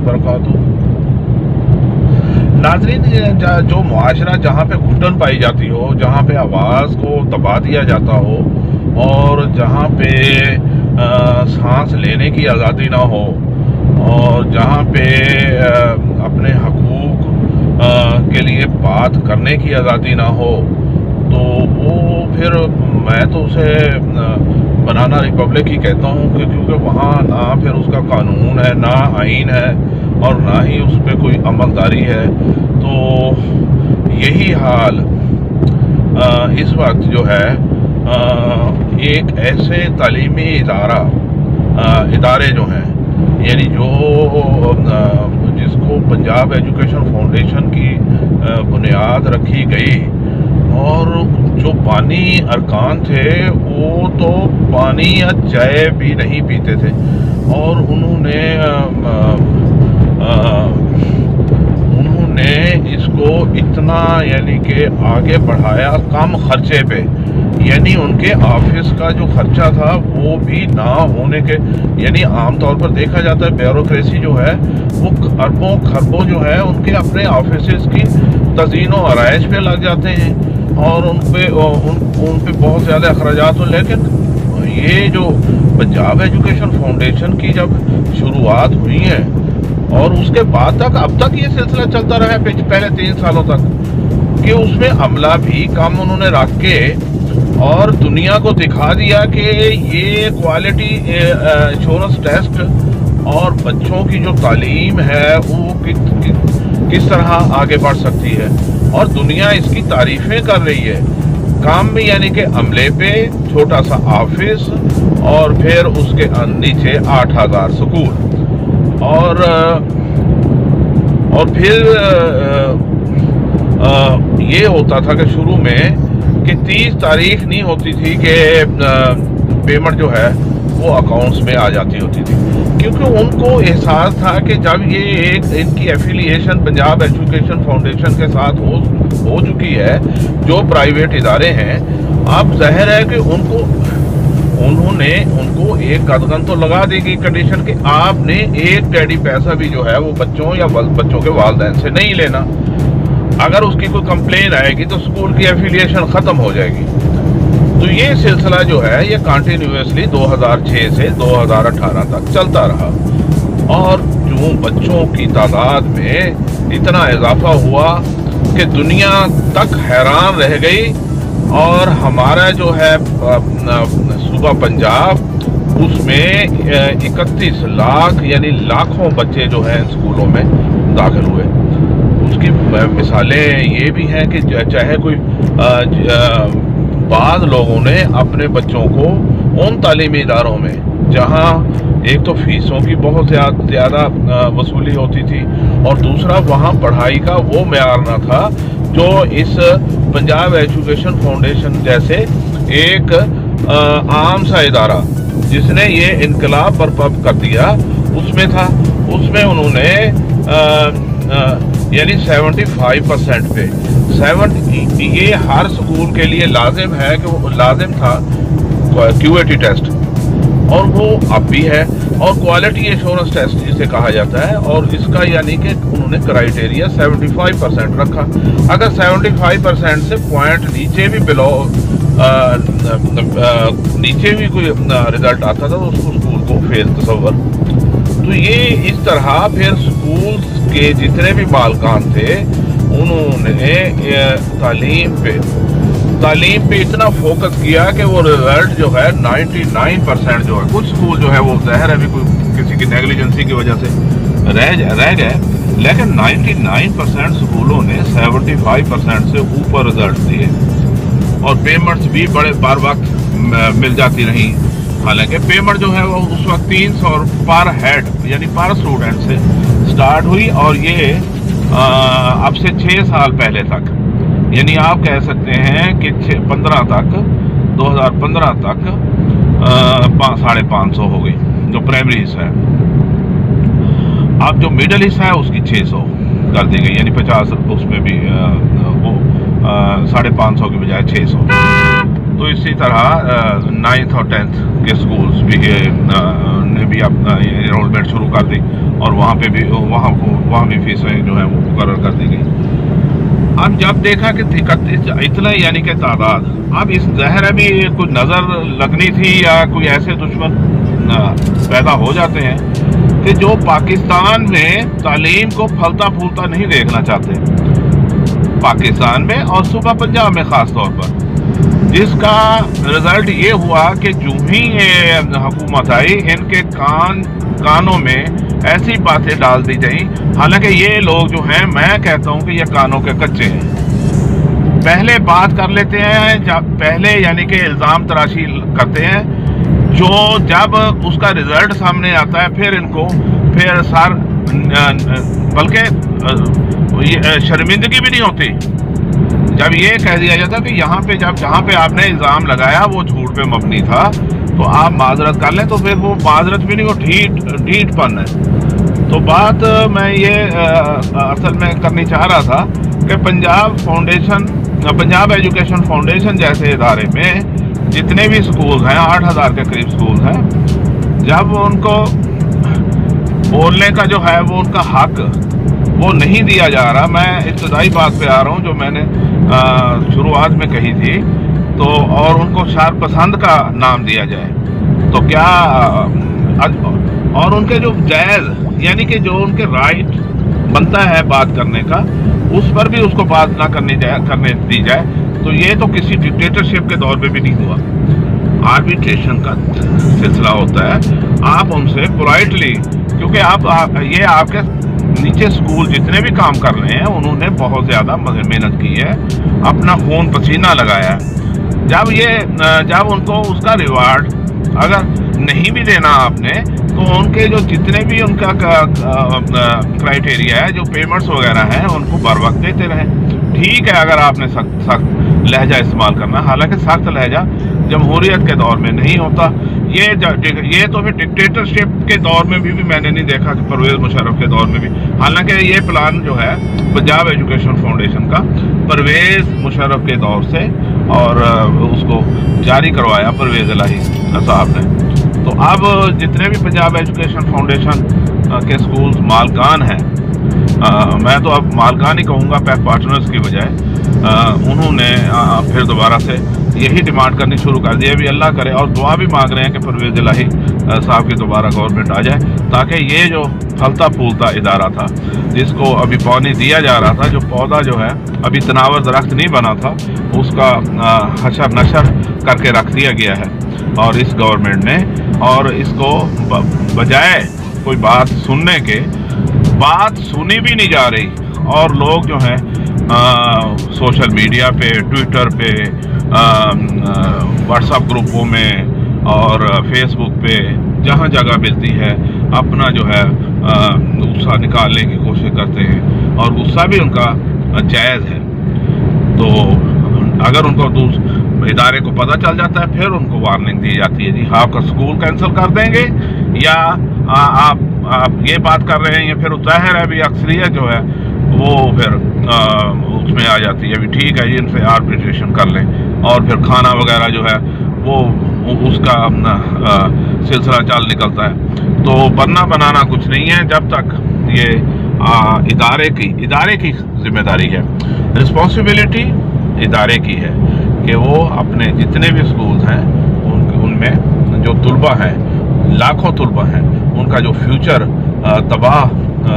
वबरकातुहू। नाज़रीन, जो मुआशरा जहाँ पे घुटन पाई जाती हो, जहाँ पे आवाज़ को दबा दिया जाता हो और जहाँ पे सांस लेने की आज़ादी ना हो और जहाँ पे अपने हकूक़ के लिए बात करने की आज़ादी ना हो, तो वो फिर मैं तो उसे बनाना रिपब्लिक ही कहता हूँ, क्योंकि वहाँ ना फिर उसका कानून है, ना आइन है और ना ही उस पर कोई अमलदारी है। तो यही हाल इस वक्त जो है एक ऐसे तालीमी इदारे जो हैं, यानी जो जिसको पंजाब एजुकेशन फाउंडेशन की बुनियाद रखी गई, और जो पानी अरकान थे वो तो पानी या चाय भी नहीं पीते थे, और उन्होंने इसको इतना यानी कि आगे बढ़ाया कम खर्चे पे, यानी उनके ऑफिस का जो खर्चा था वो भी ना होने के, यानी आमतौर पर देखा जाता है ब्यूरोक्रेसी जो है वो अरबों खरबों जो है उनके अपने ऑफिस की तज़ीन व आराइश पे लग जाते हैं और उन पे बहुत ज़्यादा अखराजात हो। लेकिन ये जो पंजाब एजुकेशन फाउंडेशन की जब शुरुआत हुई है और उसके बाद तक अब तक ये सिलसिला चलता रहा है पहले 3 सालों तक, कि उसमें अमला भी कम उन्होंने रख के और दुनिया को दिखा दिया कि ये क्वालिटी एश्योरेंस टेस्ट और बच्चों की जो तालीम है वो किस तरह आगे बढ़ सकती है, और दुनिया इसकी तारीफें कर रही है। काम में यानी कि अमले पे छोटा सा ऑफिस और फिर उसके नीचे 8000 स्कूल, और फिर ये होता था कि शुरू में कि 30 तारीख नहीं होती थी कि पेमेंट जो है वो अकाउंट्स में आ जाती होती थी, क्योंकि उनको एहसास था कि जब ये एक इनकी एफिलिएशन पंजाब एजुकेशन फाउंडेशन के साथ हो चुकी है, जो प्राइवेट इदारे हैं, अब जाहिर है कि उन्होंने उनको एक कदगन तो लगा देगी कंडीशन कि आपने एक टेडी पैसा भी जो है वो बच्चों या बच्चों के वालिदैन से नहीं लेना। अगर उसकी कोई कंप्लेन आएगी तो स्कूल की एफिलिएशन ख़त्म हो जाएगी। तो ये सिलसिला जो है ये कंटिन्यूसली 2006 से 2018 तक चलता रहा, और जो बच्चों की तादाद में इतना इजाफा हुआ कि दुनिया तक हैरान रह गई, और हमारा जो है सूबा पंजाब उसमें 31 लाख यानी लाखों बच्चे जो हैं स्कूलों में दाखिल हुए। उसकी मिसालें ये भी हैं कि चाहे कोई बाद लोगों ने अपने बच्चों को उन तालीमी इदारों में जहाँ एक तो फीसों की बहुत ज़्यादा वसूली होती थी, और दूसरा वहाँ पढ़ाई का वो मेयार ना था जो इस पंजाब एजुकेशन फाउंडेशन जैसे एक आम सा इदारा जिसने ये इनकलाब बर्पा कर दिया उसमें था। उसमें उन्होंने यानी 75% पे ये हर स्कूल के लिए लाजिम है कि वो लाजिम था QAT टेस्ट, और वो अब भी है, और क्वालिटी एश्योरेंस टेस्ट जिसे कहा जाता है, और इसका यानी कि उन्होंने क्राइटेरिया 75% रखा। अगर 75% से पॉइंट नीचे भी नीचे भी कोई रिजल्ट आता था तो उसको स्कूल को फेल तस्वर। तो ये इस तरह फिर स्कूल के जितने भी बालकान थे उन्होंने तालीम पे इतना फोकस किया कि वो रिजल्ट जो है 99% जो है, कुछ स्कूल जो है वो ज़ाहिर है भी कोई किसी की नेग्लिजेंसी की वजह से रह गए, लेकिन 99% स्कूलों ने 75% से ऊपर रिजल्ट दिए, और पेमेंट्स भी बड़े बार वक्त मिल जाती रही। हालांकि पेमेंट जो है वो उस वक्त 300 पर हेड यानी पर स्टूडेंट से स्टार्ट हुई, और ये अब से 6 साल पहले तक, यानी आप कह सकते हैं कि 2015 तक 550 हो गई जो प्राइमरी हिस्सा है। अब जो मिडल हिस्सा है उसकी 600 कर दी गई, यानी 50 उसमें भी वो 550 की बजाय 600। तो इसी तरह 9th और 10th के स्कूल्स भी ने भी अपना एनरोलमेंट शुरू कर दी और वहाँ पे भी वहाँ भी फीसें जो है वो मुकर्रर कर दी गई। अब जब देखा कि इतना यानी कि तादाद, अब इस ज़हर भी कुछ नज़र लगनी थी या कोई ऐसे दुश्मन पैदा हो जाते हैं कि जो पाकिस्तान में तालीम को फलता फूलता नहीं देखना चाहते, पाकिस्तान में और सूबा पंजाब में ख़ास तौर पर, जिसका रिजल्ट ये हुआ कि जो ही ये हुकूमत आई इनके कानों में ऐसी बातें डाल दी गई। हालांकि ये लोग जो हैं, मैं कहता हूँ कि ये कानों के कच्चे हैं। पहले बात कर लेते हैं, जब पहले यानी कि इल्ज़ाम तराशी करते हैं, जो जब उसका रिजल्ट सामने आता है फिर इनको फिर सर बल्कि शर्मिंदगी भी नहीं होती जब ये कह दिया जाता कि यहाँ पे जहाँ पे आपने इल्ज़ाम लगाया वो झूठ पे मबनी था, तो आप माजरत कर लें। तो फिर वो माजरत भी नहीं, वो ढीठपन है। तो बात मैं ये असल में करनी चाह रहा था कि पंजाब एजुकेशन फाउंडेशन जैसे इदारे में जितने भी स्कूल हैं, 8000 के करीब स्कूल हैं, जब उनको बोलने का जो है वो उनका हक वो नहीं दिया जा रहा। मैं इब्तदाई बात पे आ रहा हूँ जो मैंने शुरुआत में कही थी, तो और उनको शरपसंद का नाम दिया जाए तो क्या, और उनके जो जायज़ यानी कि जो उनके राइट बनता है बात करने का, उस पर भी उसको बात ना करने दी जाए, तो ये तो किसी डिक्टेटरशिप के दौर पे भी नहीं हुआ। आर्बिट्रेशन का सिलसिला होता है, आप उनसे पोलाइटली, क्योंकि ये आपके नीचे स्कूल जितने भी काम कर रहे हैं उन्होंने बहुत ज़्यादा मेहनत की है, अपना खून पसीना लगाया है। जब उनको उसका रिवार्ड अगर नहीं भी देना आपने, तो उनके जो जितने भी उनका क्राइटेरिया है, जो पेमेंट्स वगैरह हैं, उनको बर वक्त देते रहें। ठीक है अगर आपने सख्त लहजा इस्तेमाल करना, हालांकि सख्त लहजा जमहूरियत के दौर में नहीं होता। ये तो फिर डिक्टेटरशिप के दौर में भी मैंने नहीं देखा कि परवेज़ मुशर्रफ के दौर में भी। हालांकि ये प्लान जो है पंजाब एजुकेशन फाउंडेशन का परवेज़ मुशर्रफ के दौर से, और उसको जारी करवाया परवेज़ इलाही साहब ने। तो अब जितने भी पंजाब एजुकेशन फाउंडेशन के स्कूल्स मालकान हैं, मैं तो अब मालकान ही कहूँगा पैक पार्टनर्स की बजाय, उन्होंने फिर दोबारा से यही डिमांड करनी शुरू कर दी है। भी अल्लाह करे और दुआ भी मांग रहे हैं कि परवेज़ इलाही साहब की दोबारा गवर्नमेंट आ जाए, ताकि ये जो फलता फूलता इदारा था, जिसको अभी पानी दिया जा रहा था, जो पौधा जो है अभी तनावर दरख्त नहीं बना था, उसका हशर नशर करके रख दिया गया है और इस गवर्नमेंट ने, और इसको बजाय कोई बात सुनने के, बात सुनी भी नहीं जा रही, और लोग जो हैं सोशल मीडिया पे, ट्विटर पे, व्हाट्सएप ग्रुपों में और फेसबुक पे जहाँ जगह मिलती है अपना जो है गुस्सा निकालने की कोशिश करते हैं, और गुस्सा भी उनका जायज़ है। तो अगर उनको इदारे को पता चल जाता है, फिर उनको वार्निंग दी जाती है, जी हाँ आपका स्कूल कैंसिल कर देंगे, या आप ये बात कर रहे हैं, या फिर जाहिर है भी अक्सरियत जो है वो फिर उसमें आ जाती है, भी ठीक है इनसे आर्बिट्रेशन कर लें, और फिर खाना वगैरह जो है वो उसका सिलसिला चाल निकलता है। तो बनना बनाना कुछ नहीं है जब तक ये इदारे की जिम्मेदारी है, रिस्पॉन्सिबिलिटी इदारे की है कि वो अपने जितने भी स्कूल हैं उनमें जो तुलबा हैं, लाखों तुलबा हैं, उनका जो फ्यूचर तबाह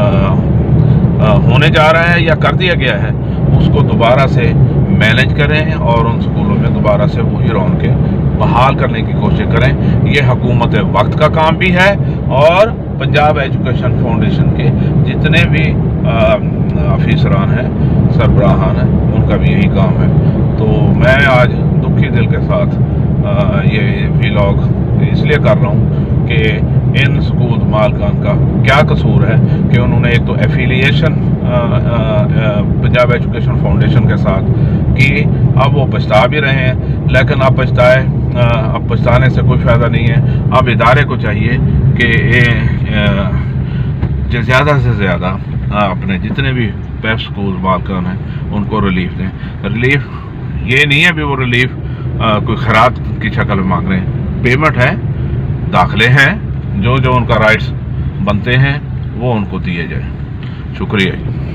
होने जा रहा है या कर दिया गया है, उसको दोबारा से मैनेज करें और उन स्कूलों में दोबारा से वही रौनकें बहाल करने की कोशिश करें। ये हुकूमत वक्त का काम भी है, और पंजाब एजुकेशन फाउंडेशन के जितने भी अफीसरान हैं, सरबराहान हैं, उनका भी यही काम है। तो मैं आज दुखी दिल के साथ ये व्लॉग इसलिए कर रहा हूँ कि इन स्कूल मालकान का क्या कसूर है कि उन्होंने एक तो एफिलिएशन पंजाब एजुकेशन फाउंडेशन के साथ की, अब वो पछता भी रहे हैं, लेकिन अब पछताने से कोई फ़ायदा नहीं है। अब इदारे को चाहिए कि ज़्यादा से ज़्यादा अपने जितने भी पेप स्कूल मालकान हैं उनको रिलीफ दें। रिलीफ ये नहीं है भी वो रिलीफ कोई खैरात की शक्ल में मांग रहे हैं, पेमेंट है, दाखिले हैं, जो जो उनका राइट्स बनते हैं वो उनको दिए जाए। शुक्रिया।